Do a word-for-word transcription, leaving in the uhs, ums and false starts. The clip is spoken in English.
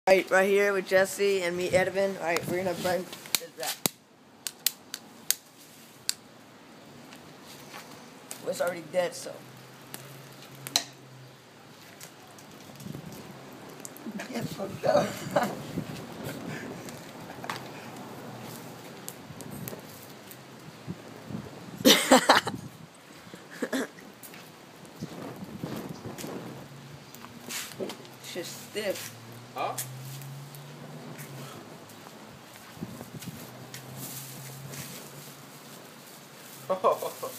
Alright, right here with Jesse and me, Edvin. Alright, we're gonna burn this back. Well, it's already dead, so. Get fucked up. Shit's stiff. Huh? Oh.